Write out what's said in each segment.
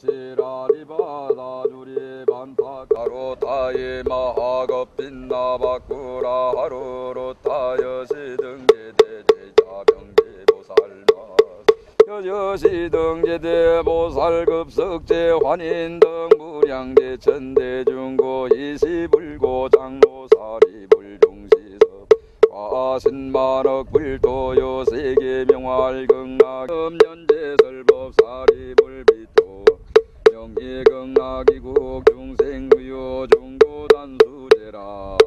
지라리 바다주리 반타 가로타이 마하겁빈 나바꾸라 하루로 타여시등제대제자병제보살마 여시등제대보살급석제 환인등 무량제 천대중고 이시불고 장로사리 불중시섭 과신만억 불토요 세계명활극락 음연제설법사리 불비토 명예극락이국 중생무효 중고단수제라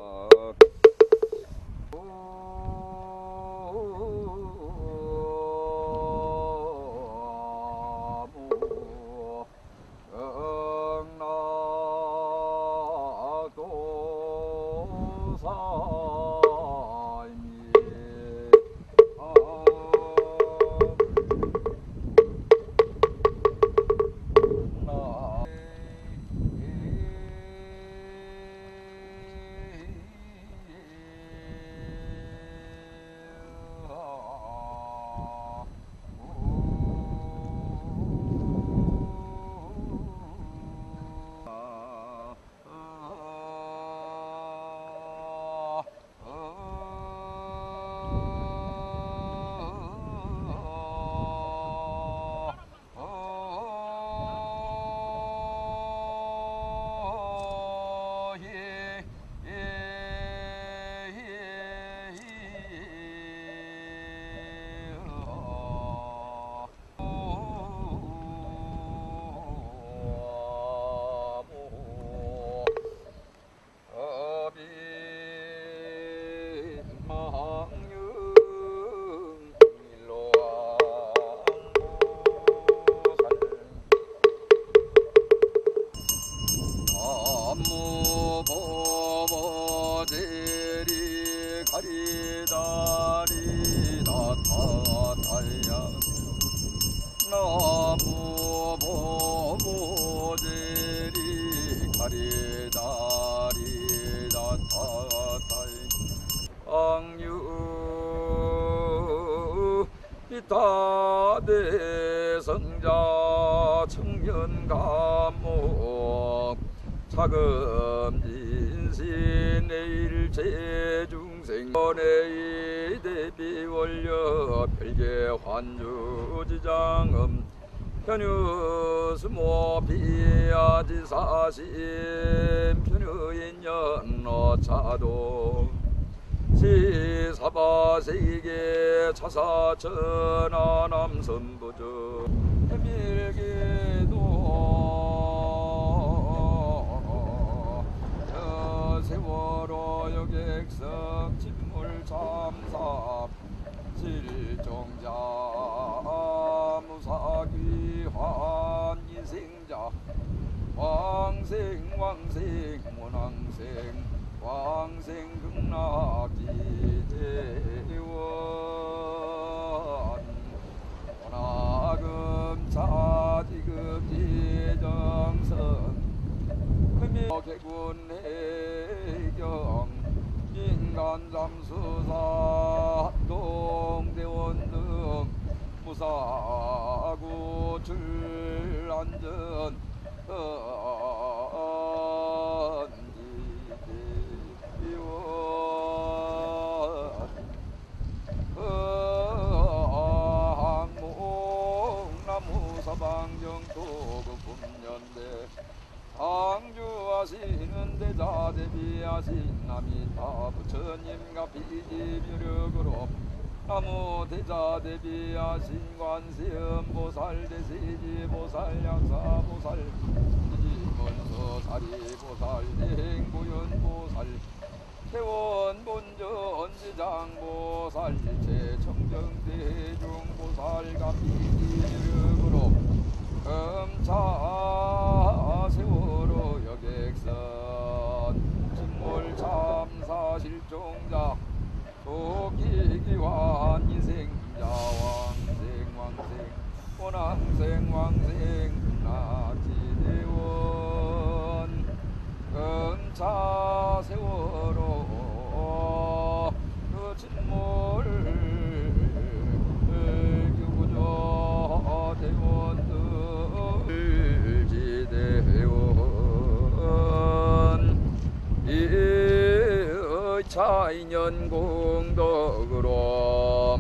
다대성자 청년감목 차금진신 내일제중생 번의 대비원력 별개환주지장음 현유스모 비아지사심 편유인연어차도 시사바세계 차사천하남선부주 해밀기도 저세월호 여객석 침물참사 실종자 무사귀환 이생자 왕생 문왕생 왕생극락지대원 원하금차지급지정선 흑미개군해경 인간잠수사 동대원 등 무사구출안전 방정도급분연대 상주하시는 대자 대비하신 남이타 부처님과 비지묘력으로 나무 대자 대비하신 관세음보살 대세지보살 약사보살 지지문서사리보살 대행보현보살 태원본전지장보살 일체청정대중보살과 비지묘력으로 금차세월호 여객선 침몰참사 실종자 도끼기환 이생자 왕생 원왕생 왕생 나지대원 금차세월호 그 침몰 규구조 대원들 차인연 공덕으로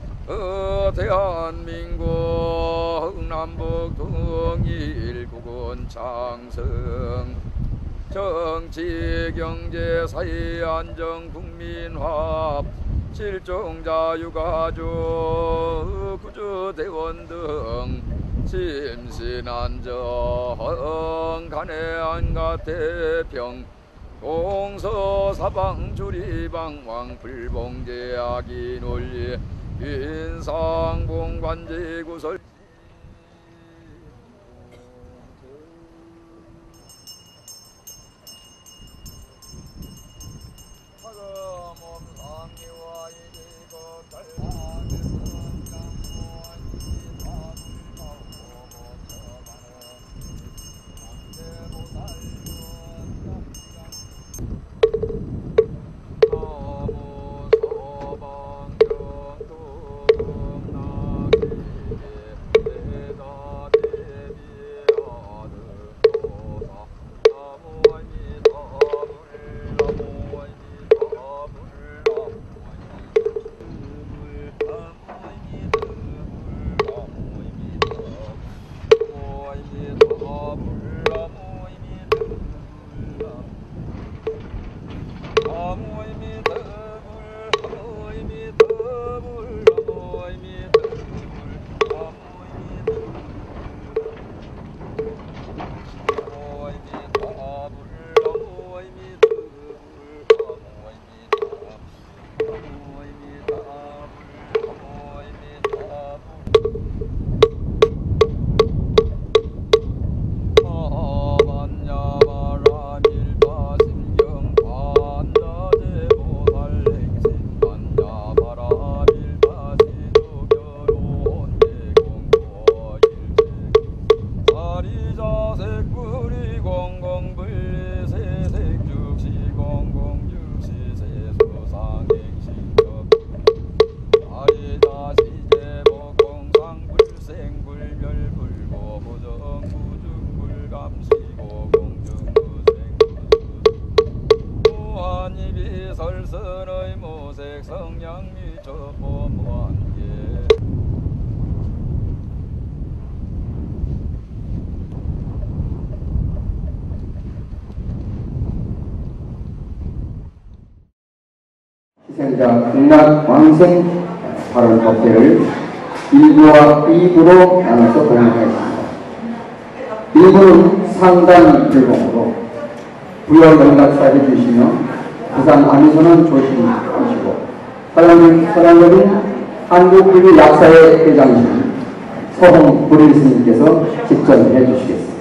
대한민국 남북 통일 국군 창성 정치 경제 사회 안정 국민화합 실종자 유가족 구조대원 등 심신안정 간해안가 태평 동서사방 주리방왕 불봉제악이 논리 인상공관제구설 설선의 모색 성냥미 저보무한계 희생자 극락왕생 발언 법회를 1부와 2부로 나눠서 공유하겠습니다. 1부는 상단 불공으로 부여명락사해 주시며 부산 아미선언 조심하시고 사랑하는 한국불교 약사회 회장님 서홍 불일스님께서 직전해 주시겠습니다.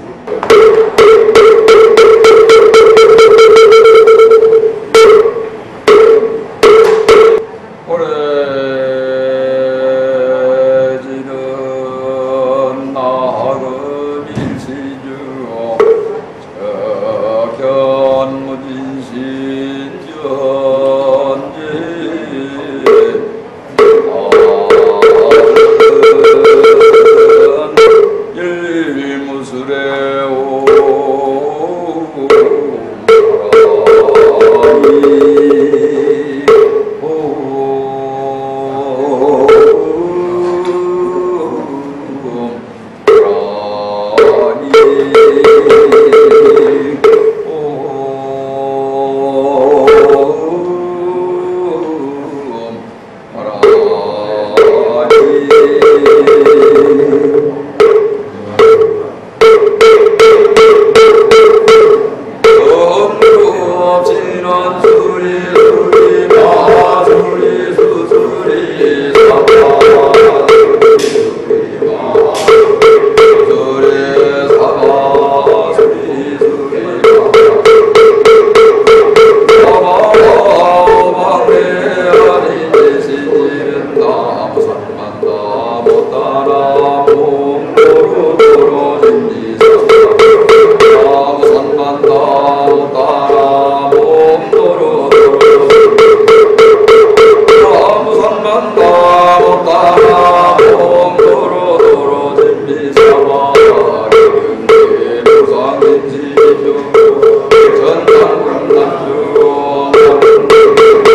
전당군남주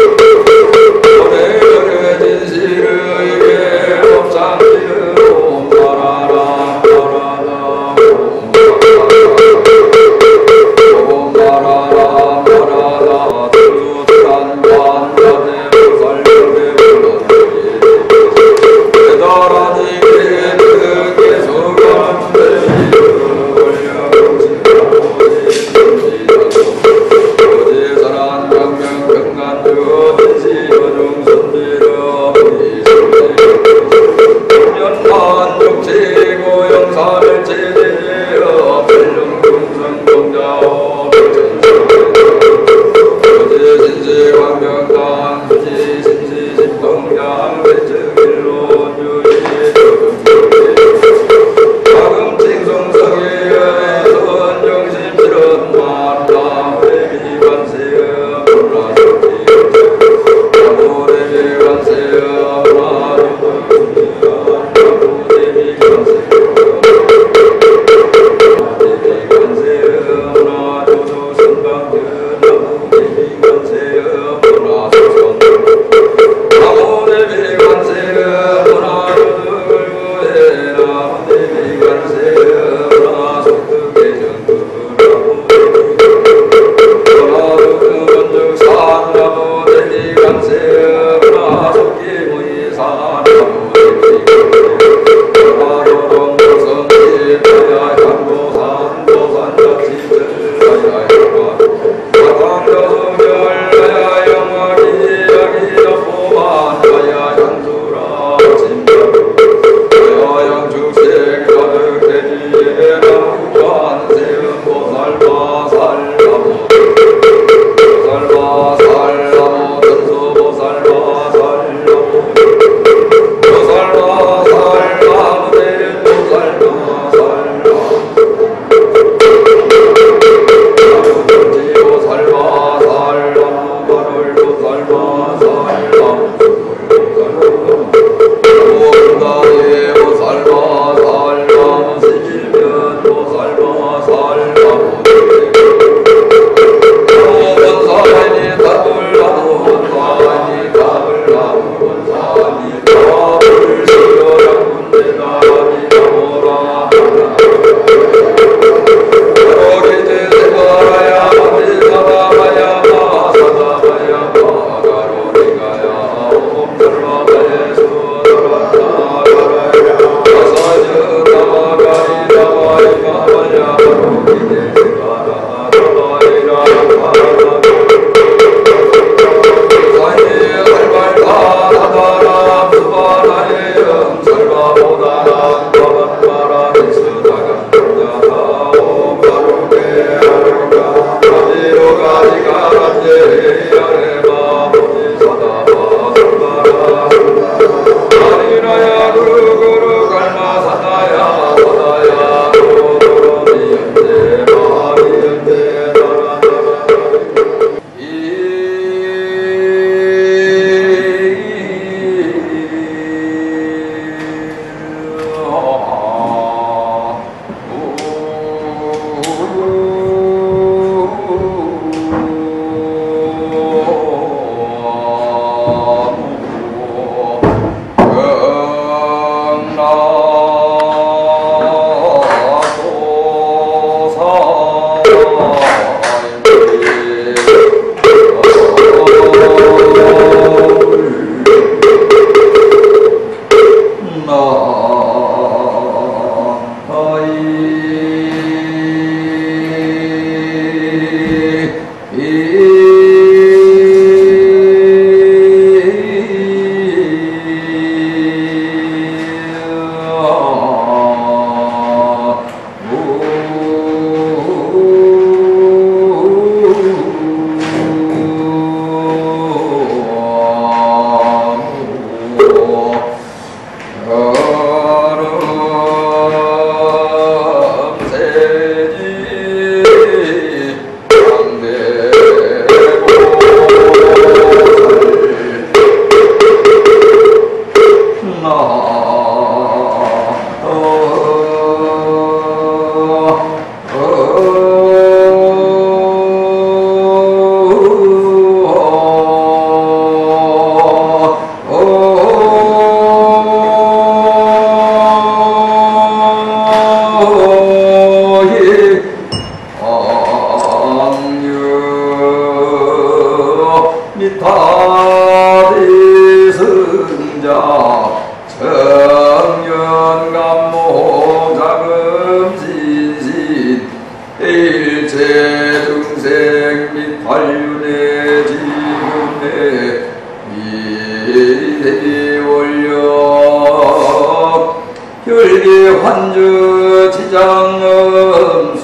일체 중생 및 반륜의 지문에 미대비 올려 혈기 환주 지장음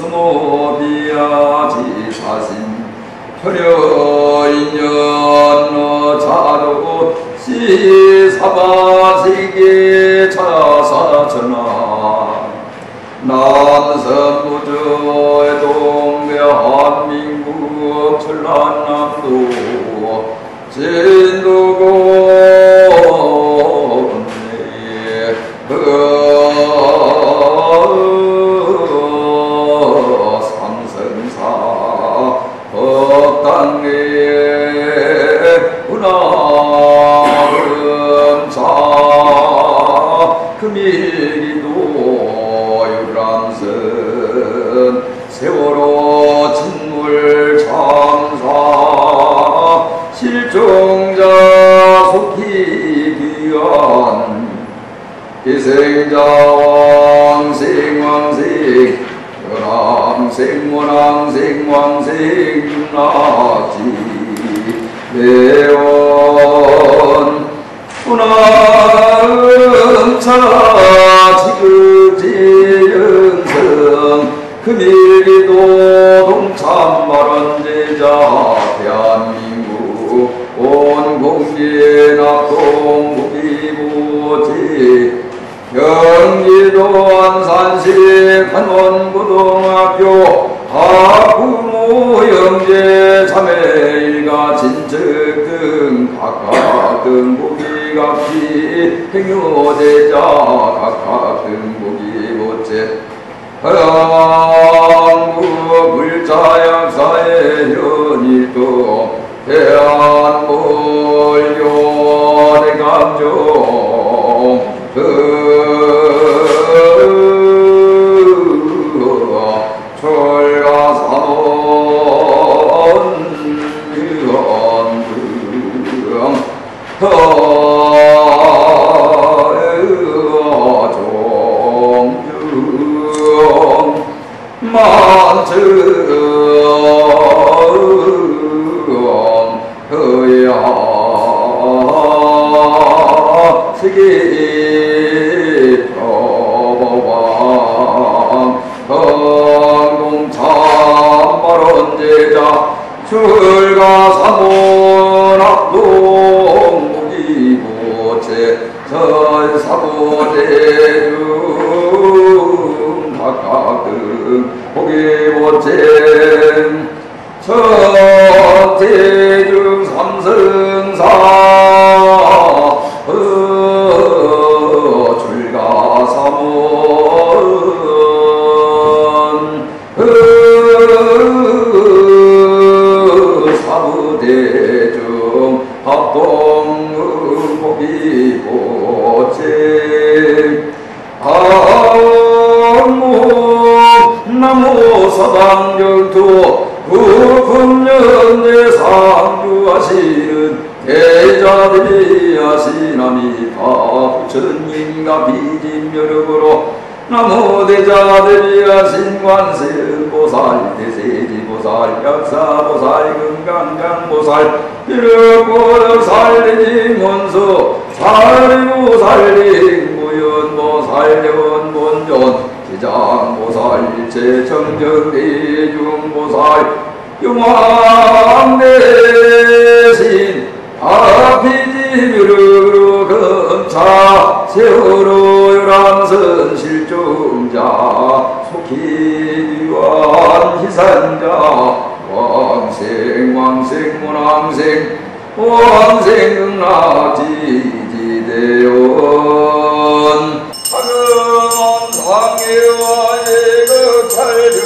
수노비아지 사신 혈여인연 자도 시사바세계 자사전하 남성부주의 동대한민국 전라남도 진도군 삼성사 법당의 운하금사 금일기도 유람선 세월호 진물 참사 실종자 속히 귀한 희생자 왕생 연왕생 원왕생 왕생 윤나지 내원 운항차 지극지연성 금일기도 동참발언제자 대한민국 온 공기의 낙동무기부지 경기도 안산시 한원고등학교 학부모 영재 자매일가 진척 등 각각 등보기각기 행여대자 각각 등보기보채 한국 불자약사의 현일도 대한불교 대감정 철가사원 정중 만증 허야 세계 표방 공참발언제자 출가사문 합동 무기보채 전사보대중 각각 등 보기보채 천태중 삼성사 출가사문 사부대중 합동무기보채 나무 사당정토 구금연대 상주하시는 대자들이 하시나미 다 부처님과 비진멸력으로 나무 대자들이 하신 관세음보살 대세지보살 약사보살 금강강보살 일억보살 대지문서 살리보살 무연보살 대원본존 지장보살 일체 정정대중보살 용왕대신 아피지묘력으로 검차 세월호 유람선 실종자 속히 귀한 희산자 왕생 문왕생 왕생 응락지지대원 사금원 상해와 예극찰려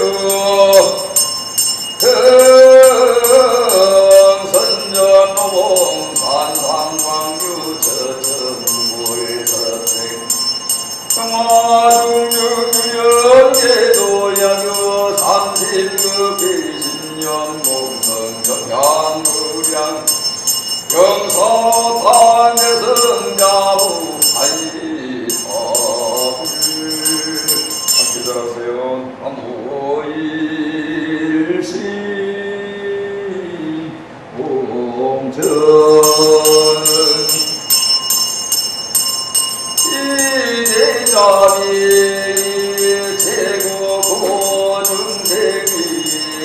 선전노봉 산상광규 저천불서택 평화중유연계도야교 30급 비신년 목성 정향무량 경서탄대성자부 아이터불 함께 들었어요. 아무일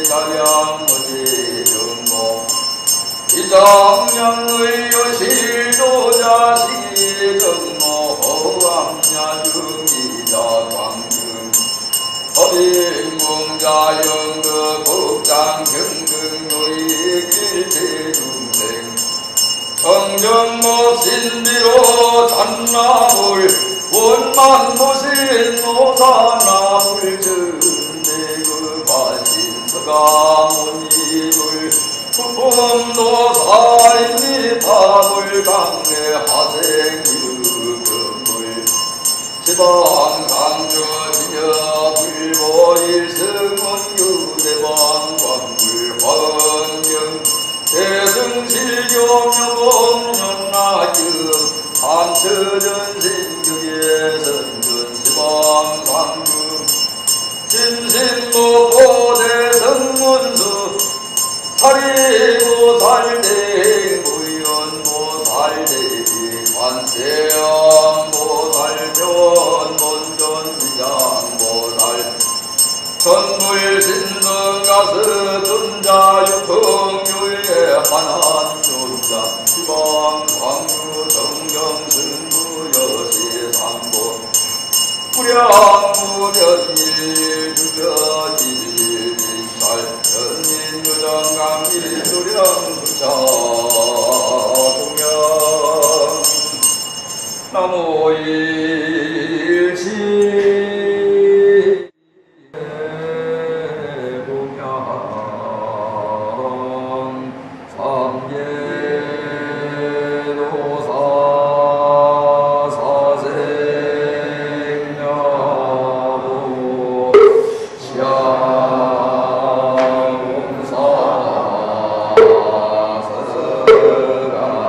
다량무지 정모 이장량의 여실도자 시정모 허암야 중기자 광증 법인공자 영덕 법장 경등의 길대중생 정정법 신비로 잔나물 원만보신 노사나물 전대그 바신서가모니물 부품도사인이 밥을 강내 하생유금물 지방상주 진여 불보일승원 유대방 광물 화은경 대승실교묘범연나경 한처전신경의 선전시방상주 진신무보대성문수 사리보살대 무연보살대비 관세음보살 변본전비장보살 전불신등가스 존자유풍유의 한한존자 지방광유 정경승부여시상보 무량무련일 주변일일살 연인유정강일 수량수차 동양 나무일시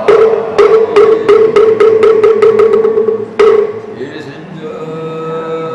일신전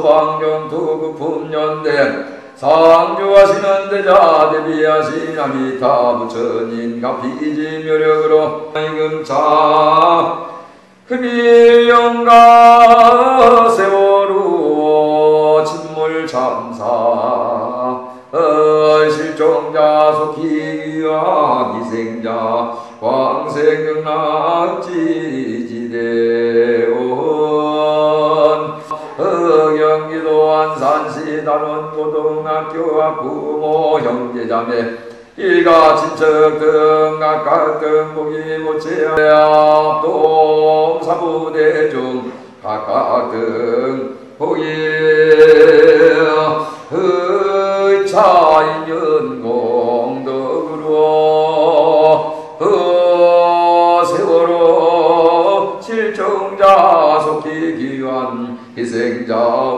서방경투급품연대 상주하시는 대자 대비하신 아미타 부처님 가피지 묘력으로 임금차 금일영가 세월호 침몰참사 실종자 속희귀와 기생자 광생극락지지대원 경기도 안산시 단원고등학교 학부모 형제자매 일가 친척 등 각각 등복이 모체야 동사부대중 각각 등복이 의차인연 공덕으로 세월호 실종자 속히 귀환 희생자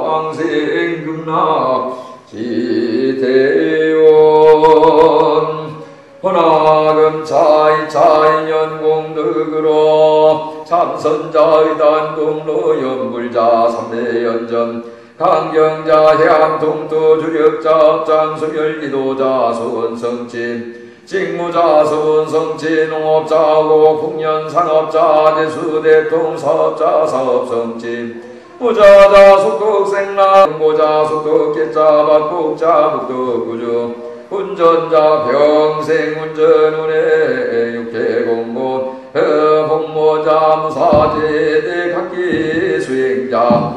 왕생극락 지대원 헌화금차이차인연 공덕으로 참선자의 단공로 연불자 삼대연전 강경자 해암통도 주력자 장수멸 이도자 수원성진 직무자 수원성진 농업자고 국년산업자 대수대통 사업자 사업성진 무자자 속독생라 공고자 속독계자 박국자 북독구주 운전자 평생운전운해 육해공고 홍모자 무사제대 각기 수행자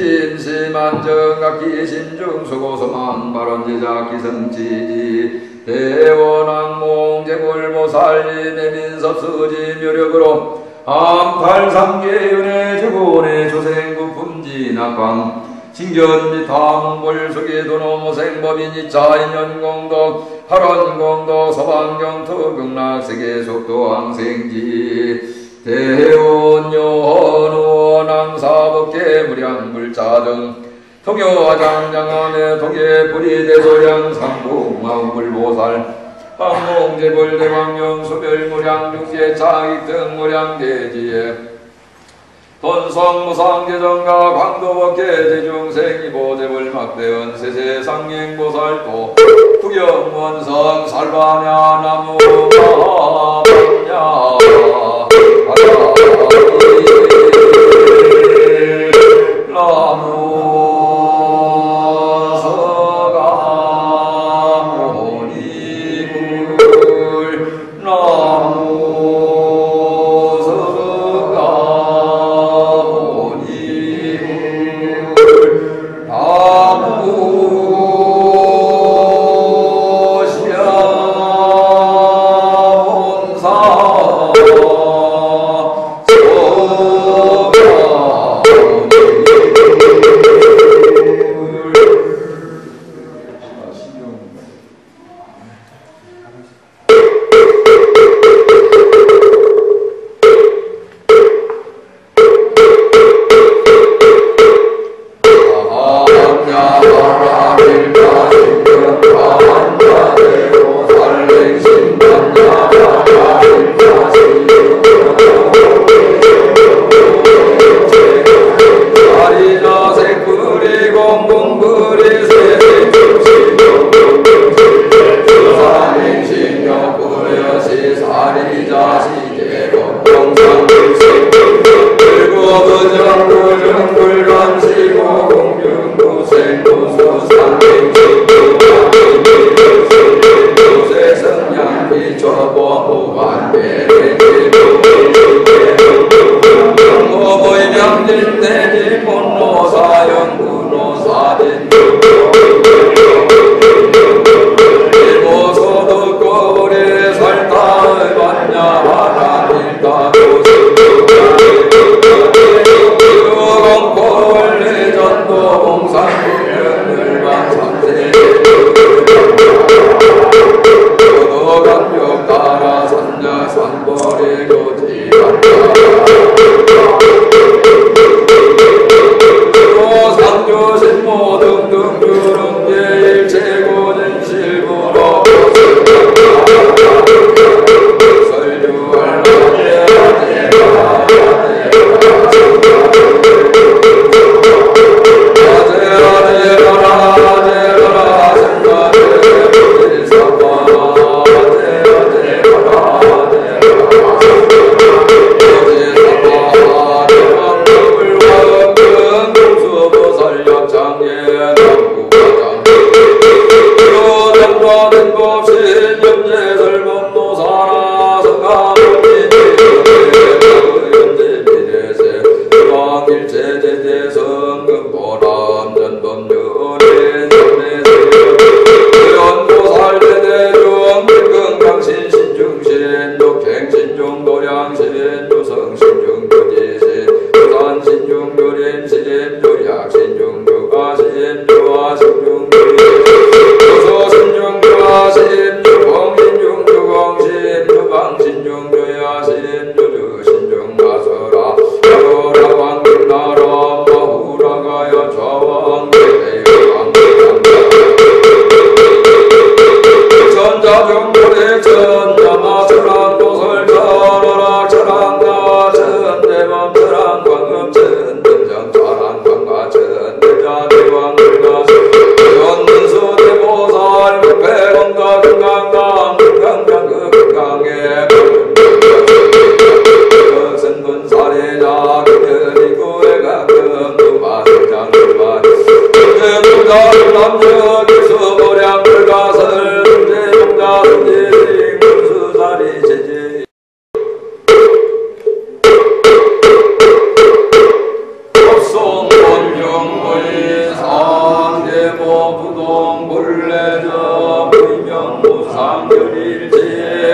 심심한정각기 신중수고소망 발언제자 기성지지 대원왕몽 제골모살리 내민섭수지 묘력으로 암팔삼계윤회 제곤의 조생구품지 낙광 신견미탐 속에도노모생법인 이차인연공덕 har원공덕 서방경투 극락세계속도 항생지 대원요원왕사법계 무량불자등 통여장장암의 통예불이대소량 상궁마음불보살 황공제불대왕령 수별무량중계 차익등 무량대지에 돈성무상계정가 광도법계 대중생이보대불막대원 세세상행보살도 구경원성 살바냐 나무마냐 내 본노사 연구노사 신주와 신중주의 도서 신중주와 신주공 신중주공 신주방 신중주야 신주주 신중마서라 여라 왕나라 마후라가야 좌왕대대왕 전자병고대 전자마서랑 도설 전어라 전한가 전대범 전한광음 전대정 전한광과 전대자 대왕들과 전문수 대보살 백배건가 금강강 금강강 금강에 선군사례자 그들이구애가 금두마세장 두마 금두자 남녀기수 보량 불가설 승제용자 승제생 군수사리 제제 법송본정의 상대모 부동 본래저 의명무상결일제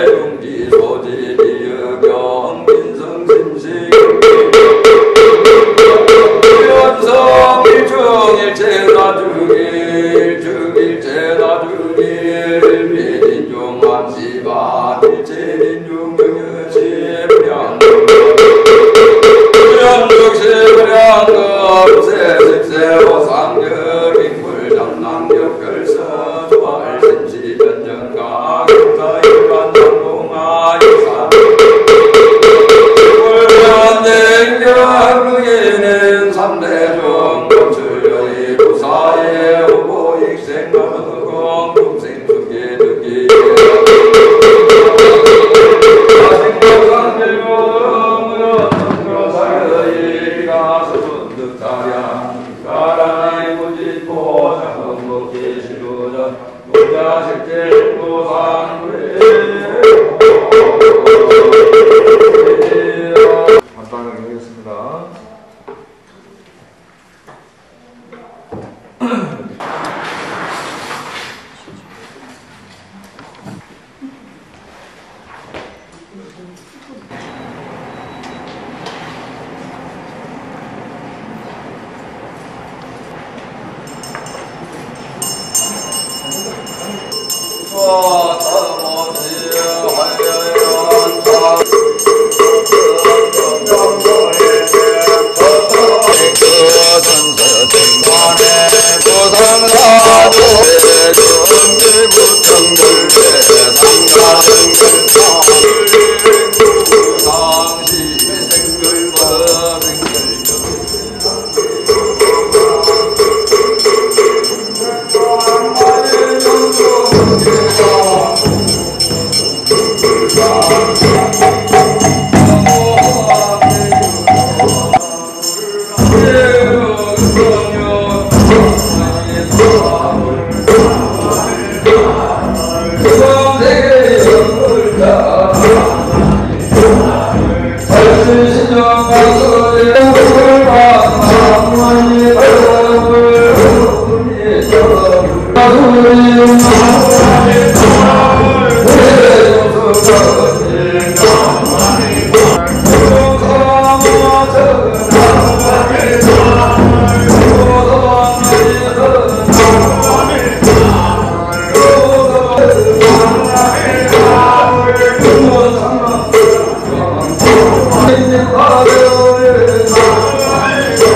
용지소지리여경 민성심식 연성 일중일제나 주길 주길제나 주길 미진중함시바 일제린중경여시 불양득시 불양금 세십세호 상결인굴 장남격별서 조알신시 변정가 경사일관 장공아 유사 불변냉경의는 삼대중 법출연이 부사의 후보익생가무공 kum생숙계 듣기 간단하게 하겠습니다.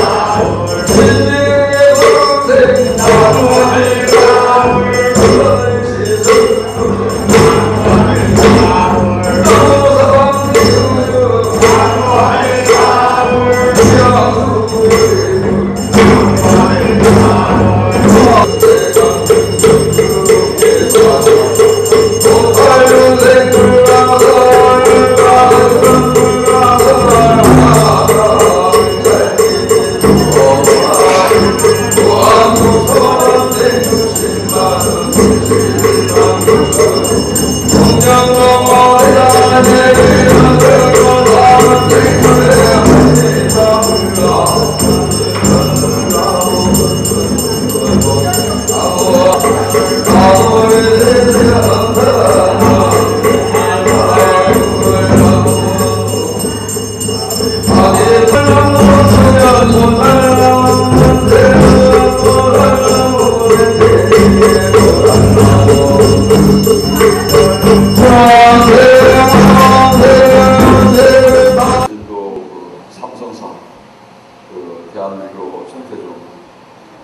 네.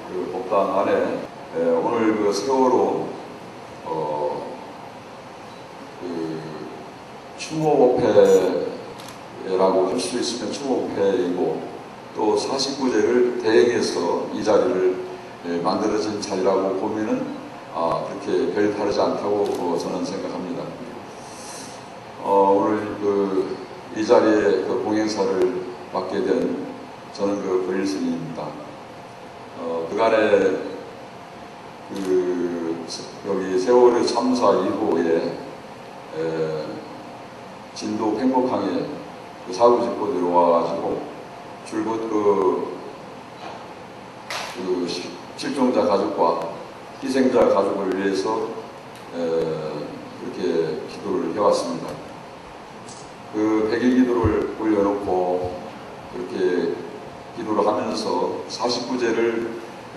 그 법당 안에 오늘 그 세월호 그 추모법회라고 할 수 있으면 추모법회이고 또 49제를 대행해서 이 자리를 만들어진 자리라고 보면은 그렇게 별 다르지 않다고 저는 생각합니다. 오늘 이 자리에 그 공행사를 맡게 된 저는 고일 스님입니다. 그간에 여기 세월호 참사 이후에 진도 팽목항에 사고 짚고 들어와가지고 줄곧 실종자 가족과 희생자 가족을 위해서 그렇게 기도를 해왔습니다. 그 100일 기도를 올려놓고 그렇게 기도를 하면서 49제를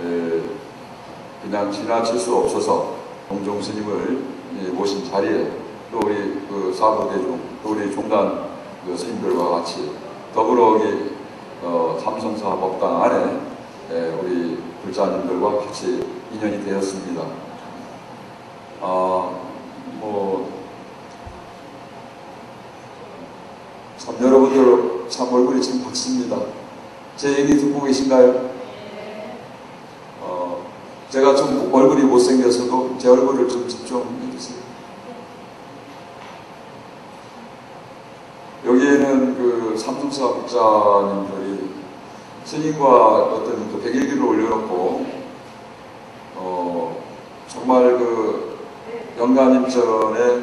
그냥 지나칠 수 없어서 동종 스님을 모신 자리에 또 우리 사부대중 또 우리 종단 스님들과 같이 더불어 여기 삼성사 법당 안에 우리 불자님들과 같이 인연이 되었습니다. 참 여러분들 참 얼굴이 참 밝습니다. 제 얘기 듣고 계신가요? 제가 좀 얼굴이 못생겨서도 제 얼굴을 좀 집중해 주세요. 여기에는 삼성사 불자님들이 스님과 어떤 100일기를 올려놓고 정말 영가님전에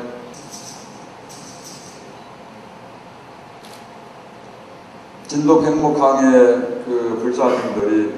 진도 팽목항의 불자님들이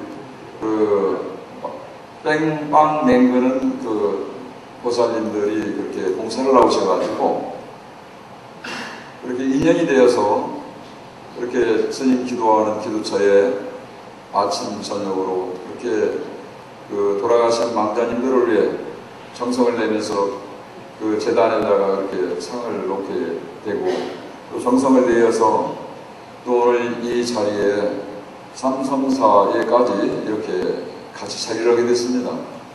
뺑빵 맹그는 보살님들이 그렇게 봉사를 나오셔가지고 그렇게 인연이 되어서 그렇게 스님 기도하는 기도처에 아침 저녁으로 그렇게 돌아가신 망자님들을 위해 정성을 내면서 재단에다가 그렇게 상을 놓게 되고 또 정성을 내어서 또 오늘 이 자리에 삼성사에까지 이렇게 같이 자리를 하게 됐습니다.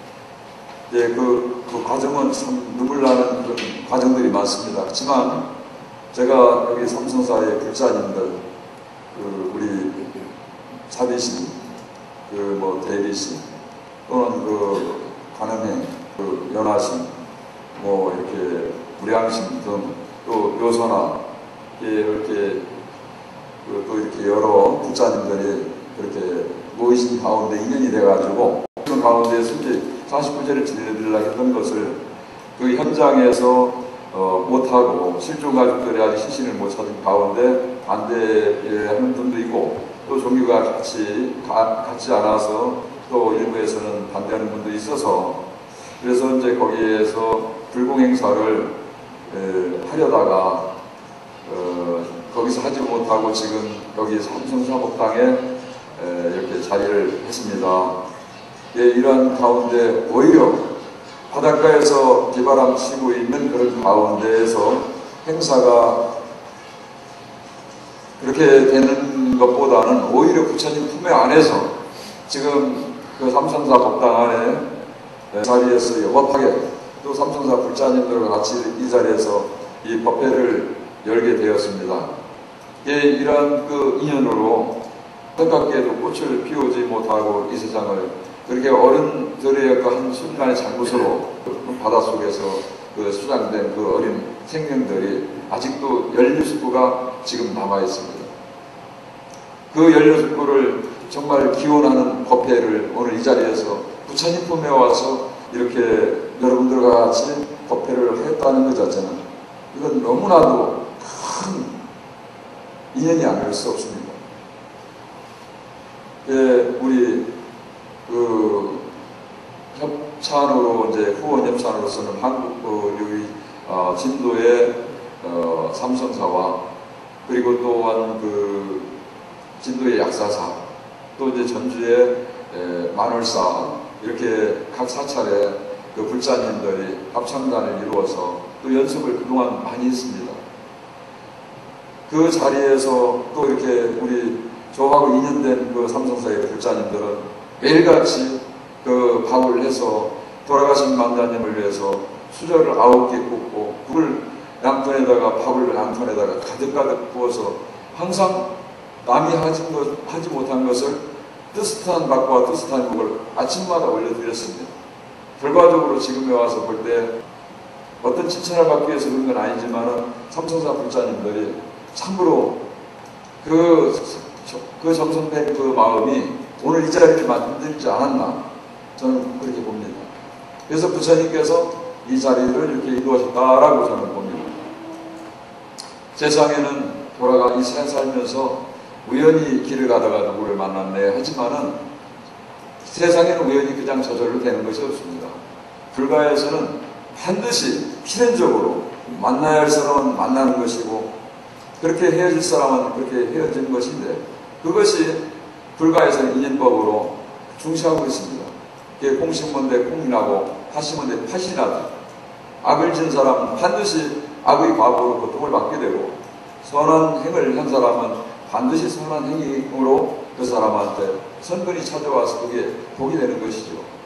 그 과정은 참 눈물 나는 그런 과정들이 많습니다. 하지만 제가 여기 삼성사의 불자님들, 우리 사비신, 대비신, 또는 관음행, 연화신, 이렇게 무량신 등, 또 묘선화, 이렇게 또 이렇게 여러 불자님들이 이렇게 모이신 가운데 인연이 돼가지고 그 가운데에서 이제 49제를 지내드리려고 했던 것을 그 현장에서 못하고 실종 가족들이 아직 시신을 못 찾은 가운데 반대하는 분도 있고 또 종교가 같지 않아서 또 일부에서는 반대하는 분도 있어서 그래서 이제 거기에서 불공행사를 하려다가 거기서 하지 못하고 지금 여기 삼성사법당에 이렇게 자리를 했습니다. 이러한 가운데 오히려 바닷가에서 비바람 치고 있는 그런 가운데에서 행사가 그렇게 되는 것보다는 오히려 부처님 품에 안에서 지금 삼성사 법당 안에 자리에서 영업하게 또 삼성사 불자님들과 같이 이 자리에서 이 법회를 열게 되었습니다. 이러한 인연으로 안타깝게도 꽃을 피우지 못하고 이 세상을 그렇게 어른들의 한 순간의 잘못으로 바닷속에서 수장된 어린 생명들이 아직도 16구가 지금 남아있습니다. 그 16구를 정말 기원하는 법회를 오늘 이 자리에서 부처님 품에 와서 이렇게 여러분들과 같이 법회를 했다는 것 자체는 이건 너무나도 큰 인연이 아닐 수 없습니다. 우리 협찬으로 이제 후원 협찬으로서는 한국 여기 진도의 삼성사와 그리고 또한 진도의 약사사 또 이제 전주의 만월사 이렇게 각 사찰에 불자님들이 합창단을 이루어서 또 연습을 그동안 많이 했습니다. 그 자리에서 또 이렇게 우리 저하고 인연된 삼성사의 불자님들은 매일같이 그 밥을 해서 돌아가신 만다님을 위해서 수저를 9개 굽고 국을 양푼에다가 밥을 양푼에다가 가득가득 부어서 항상 남이 하지 못한 것을 뜨뜻한 밥과 뜨뜻한 국을 아침마다 올려드렸습니다. 결과적으로 지금에 와서 볼 때 어떤 칭찬을 받기 위해서 그런 건 아니지만 삼성사 불자님들이 참으로 그 정성된 그 마음이 오늘 이 자리를 만들지 않았나 저는 그렇게 봅니다. 그래서 부처님께서 이 자리를 이렇게 이루어졌다라고 저는 봅니다. 세상에는 돌아가 이 세상 살면서 우연히 길을 가다가 누구를 만났네 하지만은 세상에는 우연히 그냥 저절로 되는 것이 없습니다. 불가에서는 반드시 필연적으로 만나야 할 사람은 만나는 것이고 그렇게 헤어질 사람은 그렇게 헤어지는 것인데 그것이 불가에서는 인연법으로 중시하고 있습니다. 그게 공심문대 공인하고 파시문대 파신하다. 악을 진 사람은 반드시 악의 과보로 고통을 받게 되고 선한 행을 한 사람은 반드시 선한 행위로 그 사람한테 선근이 찾아와서 그게 복이 되는 것이죠.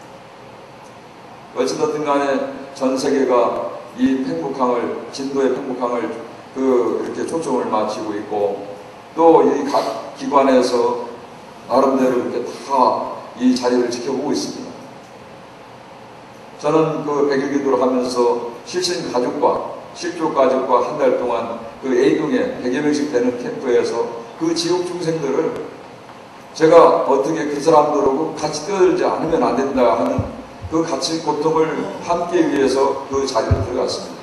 어찌됐든 간에 전 세계가 이 팽목항을, 진도의 팽목항을 이렇게 초점을 맞추고 있고 또 이 각 기관에서 나름대로 이렇게 다 이 자리를 지켜보고 있습니다. 저는 그 백일기도를 하면서 실신 가족과 실족 가족과 한 달 동안 그 A동에 100여 명씩 되는 캠프에서 그 지옥 중생들을 제가 어떻게 그 사람들하고 같이 뛰어들지 않으면 안 된다 하는 그 같이 고통을 함께 위해서 그 자리를 들어갔습니다.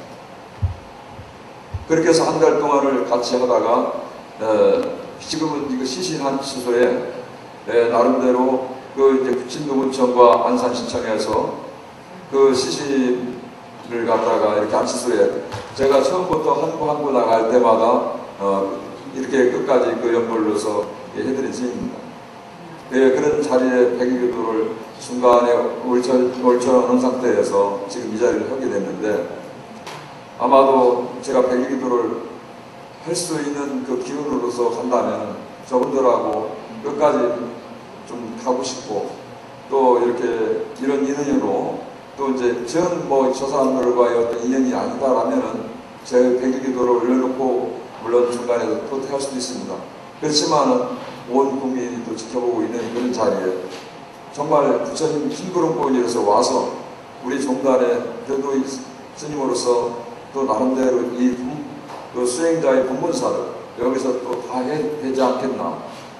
그렇게 해서 한 달 동안을 같이 하다가 지금은 이거 시신한 수소에 나름대로 그 이제 진도군청과 안산시청에서 그 시신을 갖다가 이렇게 안치소에 제가 처음부터 한 구 나갈 때마다 이렇게 끝까지 그 연벌로서 해드린 셈입니다. 그런 자리에 백일기도를 중간에 올처하는 상태에서 지금 이 자리를 하게 됐는데 아마도 제가 백일기도를 할 수 있는 그 기운으로서 간다면 저분들하고 끝까지 좀 가고 싶고 또 이렇게 이런 인연으로 또 이제 저 사람들과의 어떤 인연이 아니다라면은 제 백일기도를 올려놓고 물론 중간에 도태할 수도 있습니다. 그렇지만은 온 국민이 또 지켜보고 있는 그런 자리에 정말 부처님 힘구름권이라서 와서 우리 종단의 그래도 스님으로서 또 나름대로 그 수행자의 본문사를 여기서 또 다 되지 않겠나.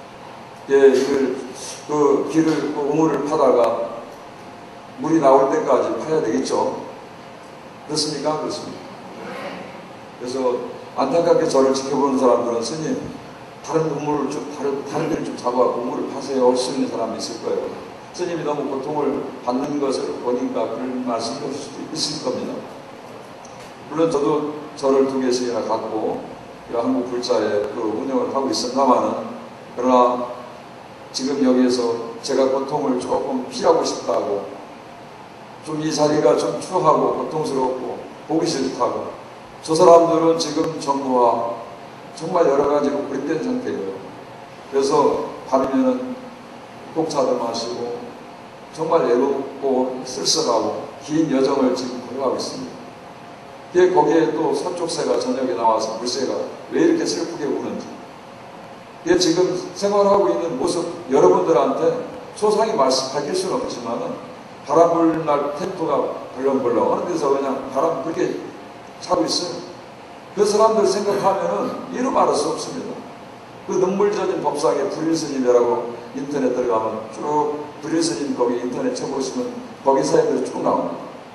그 길을, 우물을 파다가 물이 나올 때까지 파야 되겠죠. 그렇습니까? 그렇습니다. 그래서 안타깝게 저를 지켜보는 사람들은 스님, 다른 우물을 좀, 다른 데를 좀 잡아갖고 우물을 파세요. 할 수 있는 사람이 있을 거예요. 스님이 너무 고통을 받는 것을 보니까 그런 말씀을 하실 수도 있을 겁니다. 물론 저도 절을 2개씩이나 갖고 한국 불자에 그 운영을 하고 있었나마는 그러나 지금 여기에서 제가 고통을 조금 피하고 싶다고 좀 이 자리가 좀 추하고 고통스럽고 보기 싫다고 저 사람들은 지금 정부와 정말 여러 가지로 고립된 상태예요. 그래서 밤이면은 녹차도 마시고 정말 외롭고 쓸쓸하고 긴 여정을 지금 걸어가고 있습니다. 거기에 또 서쪽새가 저녁에 나와서 물새가 왜 이렇게 슬프게 우는지 지금 생활하고 있는 모습 여러분들한테 소상히 밝힐 수는 없지만 바람 불 날 텐트가 벌렁벌렁 어느 데서 그냥 바람 그렇게 차고 있어요. 그 사람들 생각하면은 이루 말할 수 없습니다. 그 눈물 젖은 법상에 불일스님이라고 인터넷 들어가면 쭉 불일스님 거기 인터넷 쳐보시면 거기 사연들이 쭉 나옵니다.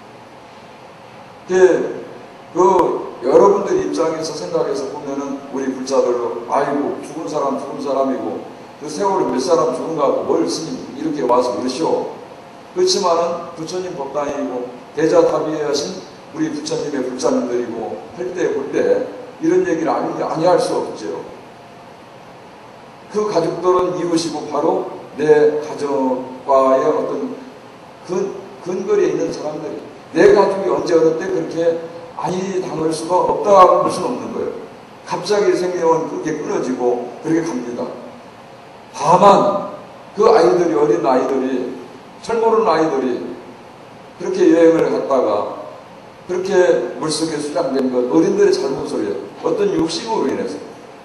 여러분들 입장에서 생각해서 보면은 우리 불자들로 아이고 죽은 사람이고 그 세월이 몇 사람 죽은가 하고 뭘 스님 이렇게 와서 그러시오. 그렇지만은 부처님 법당이고 대자답이하신 우리 부처님의 불자님들이고 할 때 볼 때 이런 얘기를 아니할 수 없죠. 그 가족들은 이웃이고 바로 내 가족과의 어떤 근거리에 있는 사람들이 내 가족이 언제 어느 때 그렇게 아니 당할 수가 없다고 볼 수는 없는 거예요. 갑자기 생명은 그렇게 끊어지고 그렇게 갑니다. 다만 그 아이들이 어린 아이들이 철모르는 아이들이 그렇게 여행을 갔다가 그렇게 물속에 수장된 것 어린들의 잘못으로요. 어떤 욕심으로 인해서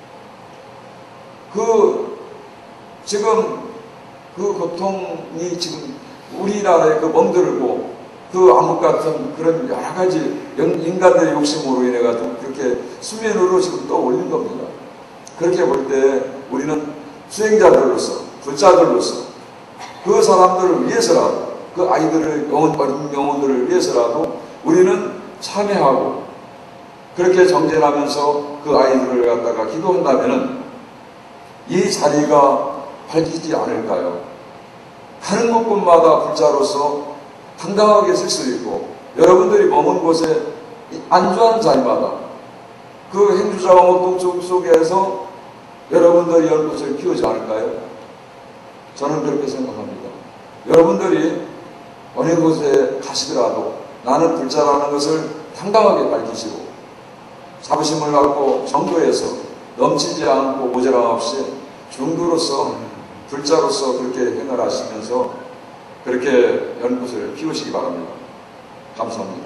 지금 그 고통이 지금 우리나라에 그 멍들고 그 암흑 같은 그런 여러 가지 인간들의 욕심으로 인해 가지고 그렇게 수면으로 지금 떠올린 겁니다. 그렇게 볼 때 우리는 수행자들로서 불자들로서 그 사람들을 위해서라도 그 아이들을 어린 영혼들을 위해서라도 우리는 참여하고 그렇게 정진하면서 그 아이들을 갖다가 기도한다면은 이 자리가 밝히지 않을까요? 가는 곳곳마다 불자로서 당당하게 쓸 수 있고 여러분들이 머문 곳에 안주하는 자리마다 그 행주자원곡동 속에서 여러분들이 연꽃을 피우지 않을까요? 저는 그렇게 생각합니다. 여러분들이 어느 곳에 가시더라도 나는 불자라는 것을 당당하게 밝히시고 자부심을 갖고 정도에서 넘치지 않고 모자람 없이 중도로서 불자로서 그렇게 행하시면서 그렇게 연꽃을 피우시기 바랍니다. 감사합니다.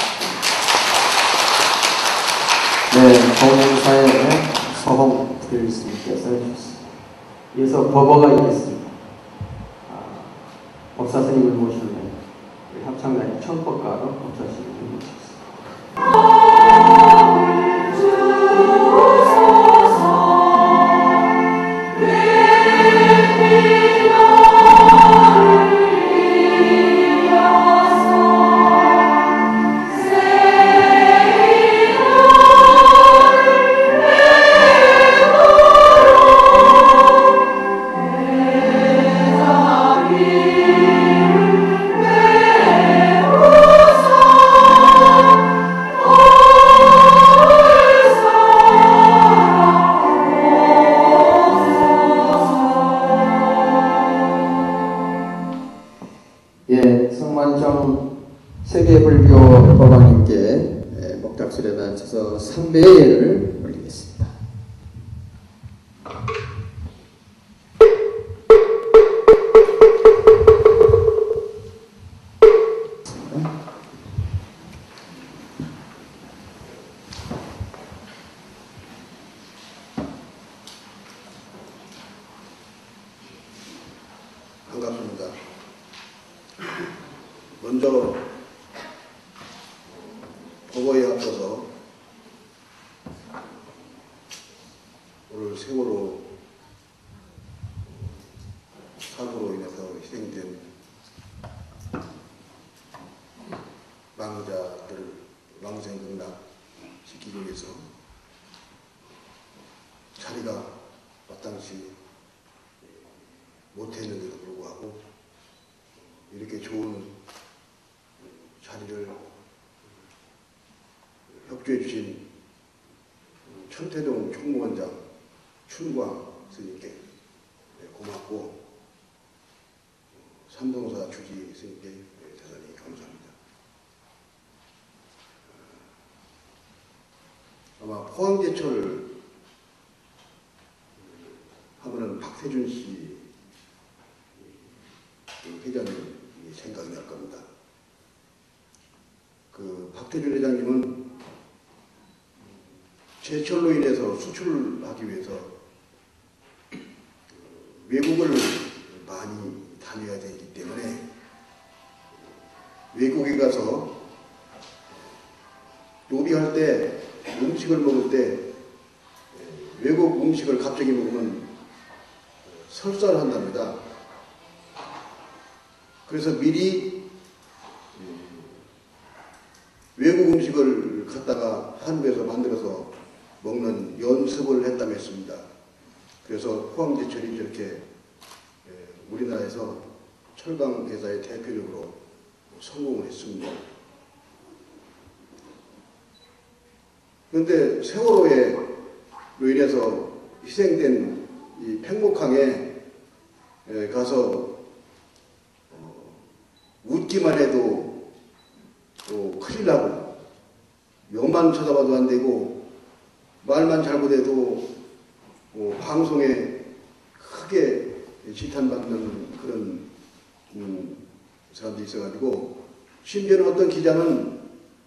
네, 공연사의 서홍 교수님께서 해주셨습니다. 이어서 법어가 있겠습니다. 법사 스님을 모시면 합창단의 청법가로 법사 스님을 모시겠습니다. 세계불교 법왕님께 목탁술에 바쳐서 삼배의 예를 올리겠습니다. 반갑습니다. 먼저 법어에 앞서서 오늘 세월호 사고로 인해서 희생된 망자들을 왕생극락시키기 위해서 자리가 마땅치 못했는데도 불구하고 이렇게 좋은 자리를 협조해 주신 천태동 총무원장 춘광 스님께 고맙고 삼성사 주지 스님께 대단히 감사합니다. 아마 포항제철 하면은 박태준 씨 회장님이 생각이 날 겁니다. 그 박태준 회장님은 제철로 인해서 수출하기 위해서 외국을 많이 다녀야 되기 때문에 외국에 가서 요리할 때 음식을 먹을 때 외국 음식을 갑자기 먹으면 설사를 한답니다. 그래서 미리 외국 음식을 갖다가 한국에서 만들어서 먹는 연습을 했다고 했습니다. 그래서 포항제철이 저렇게 우리나라에서 철강 회사의 대표적으로 성공을 했습니다. 그런데 세월호로 인해서 희생된 이 팽목항에 가서 웃기만 해도 큰일 나고 옆만 쳐다봐도 안 되고 말만 잘못해도 방송에 크게 지탄받는 그런 사람들이 있어가지고 심지어는 어떤 기자는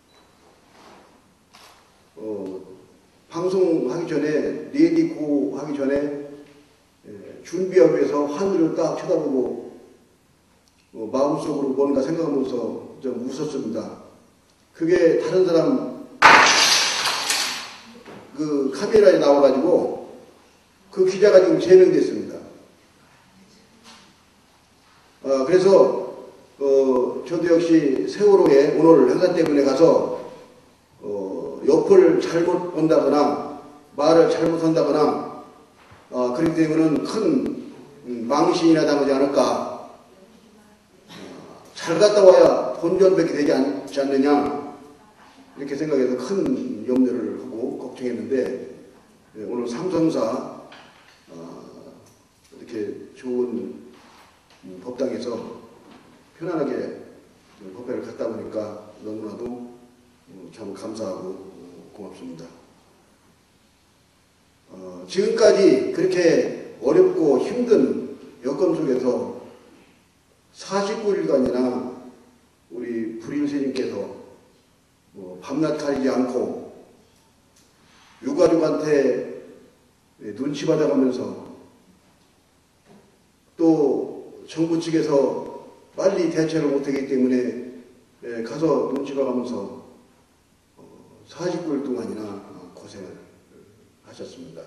방송하기 전에 레디고 하기 전에 준비하기 위해서 하늘을 딱 쳐다보고 마음속으로 뭔가 생각하면서 좀 웃었습니다. 그게 다른 사람 그 카메라에 나와가지고 그 기자가 지금 제명됐습니다. 그래서 저도 역시 세월호에 오늘 행사 때문에 가서 옆을 잘못 본다거나 말을 잘못한다거나 그렇기 때문에 큰 망신이나 당하지 않을까. 잘 갔다 와야 본전밖에 되지 않지 않느냐 이렇게 생각해서 큰 염려를 하고 걱정했는데 오늘 삼성사 이렇게 좋은 법당에서 편안하게 법회를 갔다 보니까 너무나도 참 감사하고 고맙습니다. 지금까지 그렇게 어렵고 힘든 여건 속에서 49일간이나 우리 불일스님께서 밤낮 가리지 않고 유가족한테 눈치 받아가면서 또 정부 측에서 빨리 대처를 못하기 때문에 가서 눈치 봐가면서 49일 동안이나 고생을 하셨습니다.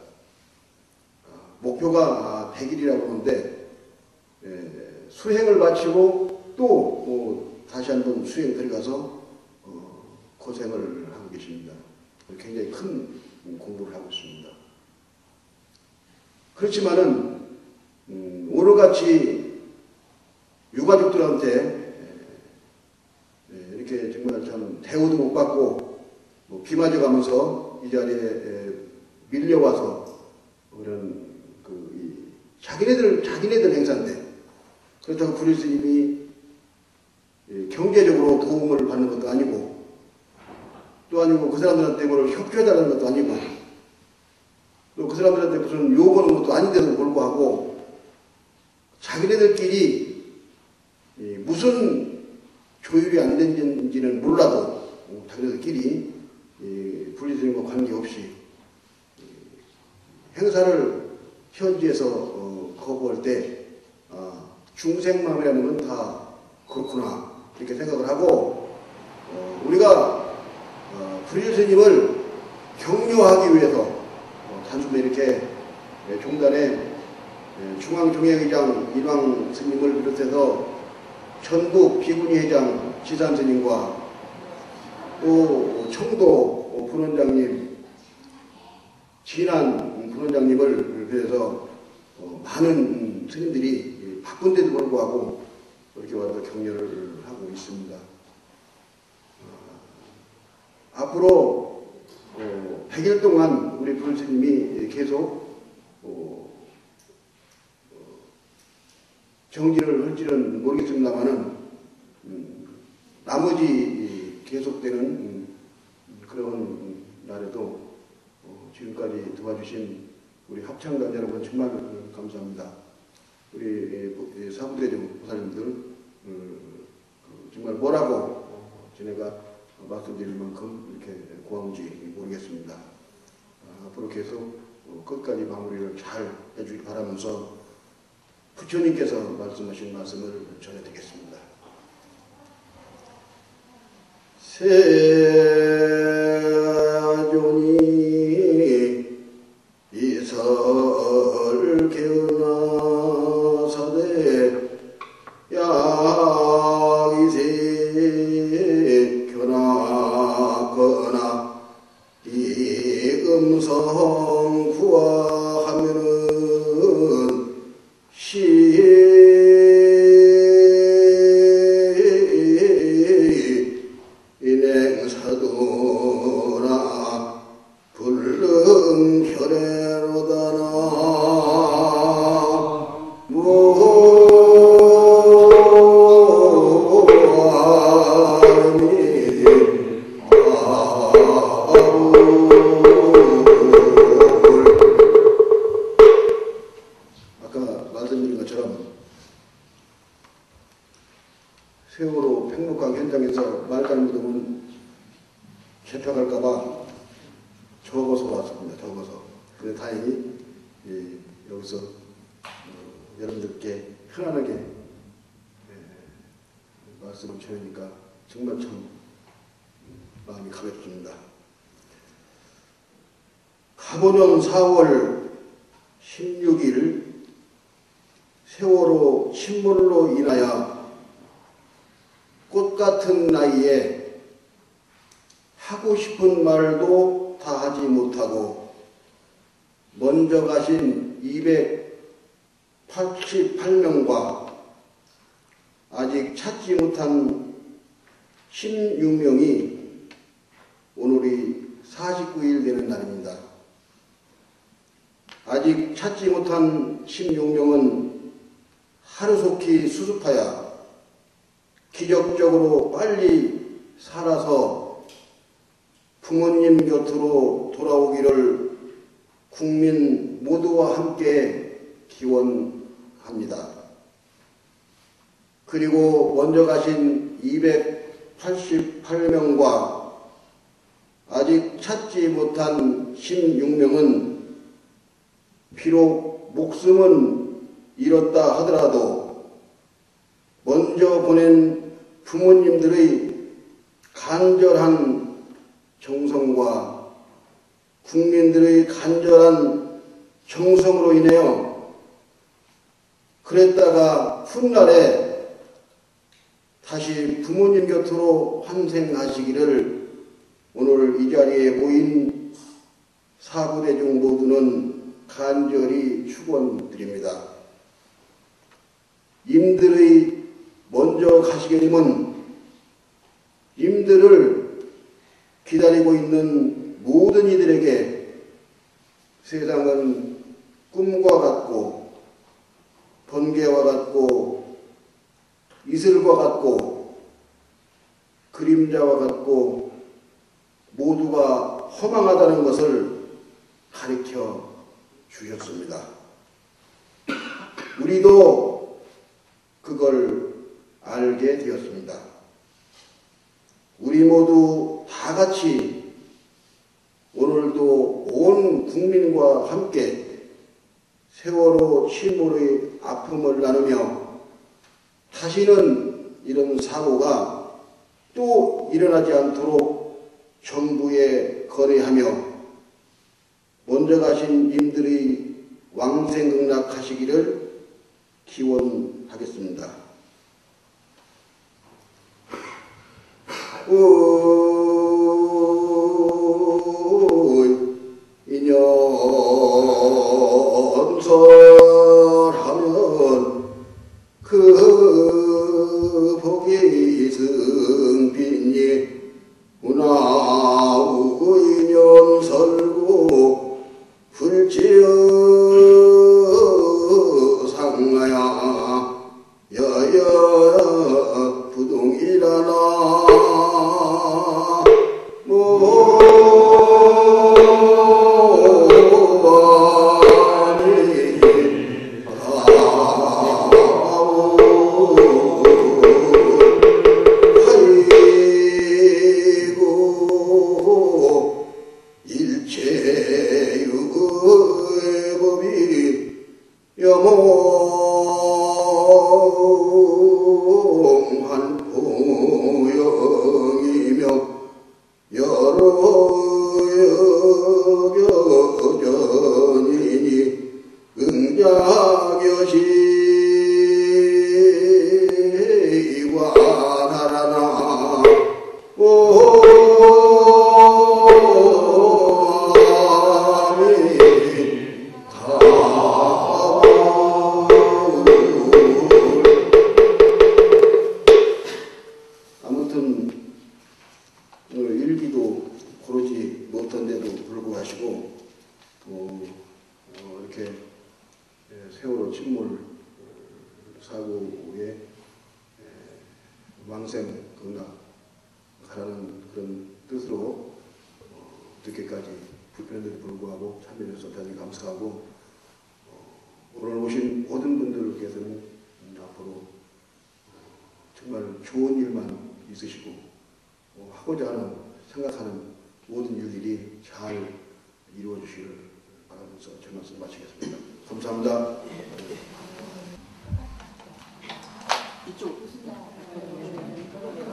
목표가 100일이라고 하는데 수행을 마치고 또 다시 한번 수행 들어가서 고생을 하고 계십니다. 굉장히 큰 공부를 하고 있습니다. 그렇지만은 오늘같이 유가족들한테 이렇게 정말 참 대우도 못 받고 비 맞아가면서 이 자리에 밀려와서 그런 자기네들 행사인데 그렇다고 불일스님이 경제적으로 도움을 받는 것도 아니고 또 아니고 그 사람들한테 뭘 협조해달라는 것도 아니고 또 그 사람들한테 무슨 요구하는 것도 아닌데도 불구하고 자기네들끼리 무슨 조율이 안 된지는 몰라도 자기네들끼리 불일스님과 관계없이 행사를 현지에서 거부할 때 중생마음이라는 건 다 그렇구나 이렇게 생각을 하고 우리가 불일스님을 격려하기 위해서 단순히 이렇게 종단의 중앙종회의장 일왕 스님을 비롯해서 전국 비구니 회장 지산 스님과 또 청도 분원장님 진안 분원장님을 비해서 많은 스님들이 바쁜데도 불구하고 이렇게 와서 격려를 하고 있습니다. 앞으로 100일 동안 우리 불스님이 계속 정진을 할지는 모르겠습니다만은 나머지 계속되는 그런 날에도 지금까지 도와주신 우리 합창단 여러분 정말 감사합니다. 우리 사부대중 보살님들 정말 뭐라고 제가 말씀드릴 만큼 이렇게 고마운지 모르겠습니다. 앞으로 계속 끝까지 마무리를 잘 해주길 바라면서 부처님께서 말씀하신 말씀을 전해드리겠습니다. 세존이 이설 개은하 사대 야기세 견하거나 이금성 구하하면은 인행사도 세월호 팽목항 현장에서 말 잘못하면 잡혀갈까봐 적어서 왔습니다. 적어서. 근데 다행히 여기서 여러분들께 편안하게 말씀을 전하니까 정말 참 마음이 가볍습니다. 가보년 4월 16일 세월호 침몰로 인하여 꽃같은 나이에 하고 싶은 말도 다 하지 못하고 먼저 가신 288명과 아직 찾지 못한 16명이 오늘이 49일 되는 날입니다. 아직 찾지 못한 16명은 하루속히 수습하여 기적적으로 빨리 살아서 부모님 곁으로 돌아오기를 국민 모두와 함께 기원합니다. 그리고 먼저 가신 288명과 아직 찾지 못한 16명은 비록 목숨은 잃었다 하더라도 먼저 보낸 부모님들의 간절한 정성과 국민들의 간절한 정성으로 인하여 그랬다가 훗날에 다시 부모님 곁으로 환생하시기를 오늘 이 자리에 모인 사부대중 모두는 간절히 축원드립니다. 임들의 먼저 가시게 되면 임들을 기다리고 있는 모든 이들에게 세상은 꿈과 같고 번개와 같고 이슬과 같고 그림자와 같고 모두가 허망하다는 것을 가르쳐 주셨습니다. 우리도 그걸 알게 되었습니다. 우리 모두 다 같이 오늘도 온 국민과 함께 세월호 침몰의 아픔을 나누며 다시는 이런 사고가 또 일어나지 않도록 정부에 거래하며 먼저 가신 님들의 왕생극락하시기를 기원하겠습니다. 인연설하면 그 복이 승빈이 문화우 인연 설고 불지어 상하야 여여 부동이라나 영한 포영이며 여러 여견이니 응자여시와 나라나 아무튼 오늘 일기도 고르지 못한데도 불구하시고 이렇게 세월호 침몰 사고에 왕생 극락하라는 그런 뜻으로 늦게까지 불편한데도 불구하고 참여해 주셔서 대단히 감사하고 오늘 오신 모든 분들께서는 앞으로 정말 좋은 일만 있으시고 하고자 하는 생각하는 모든 일들이 잘 이루어 주시기를 바라면서 제 말씀 마치겠습니다. 감사합니다. 이쪽.